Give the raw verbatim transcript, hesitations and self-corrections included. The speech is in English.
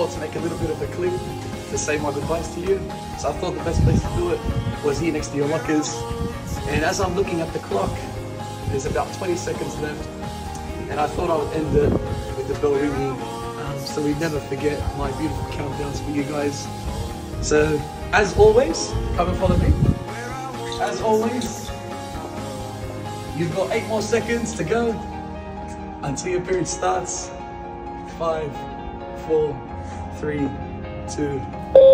thought to make a little bit of a clip to say my goodbyes to you. So I thought the best place to do it was here next to your lockers. And as I'm looking at the clock, there's about twenty seconds left. And I thought I would end it with the bell ringing, um, so we never forget my beautiful countdowns for you guys. So, as always, come and follow me. As always, you've got eight more seconds to go until your period starts. Five, four, three, two.